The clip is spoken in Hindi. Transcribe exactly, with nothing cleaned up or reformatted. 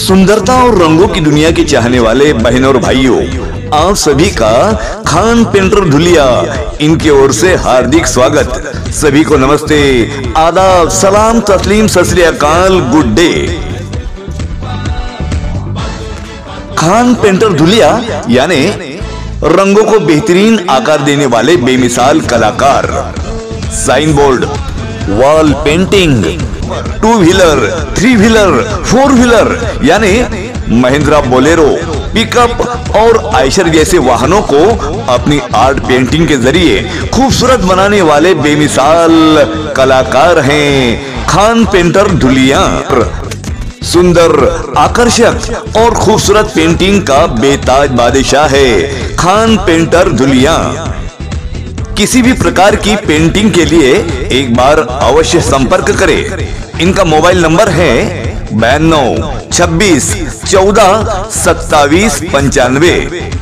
सुंदरता और रंगों की दुनिया के चाहने वाले बहनों और भाइयों, आप सभी का खान पेंटर धुलिया इनकी ओर से हार्दिक स्वागत। सभी को नमस्ते, आदाब, सलाम, तस्लीम, Sat Shri Akal, good day. Khan painter Dhulia यानी रंगों को बेहतरीन आकार देने वाले बेमिसाल कलाकार। Sign board, wall painting, two wheeler, three wheeler, four wheeler यानी महिंद्रा बोलेरो, पिकअप और आयशर जैसे वाहनों को अपनी आर्ट पेंटिंग के जरिए खूबसूरत बनाने वाले बेमिसाल कलाकार हैं खान पेंटर धुलिया। सुंदर, आकर्षक और खूबसूरत पेंटिंग का बेताज बादशाह है खान पेंटर धुलिया। किसी भी प्रकार की पेंटिंग के लिए एक बार अवश्य संपर्क करें। इनका मोबाइल नंबर है बयानवे छब्बीस चौदह सत्तावीस पंचानवे।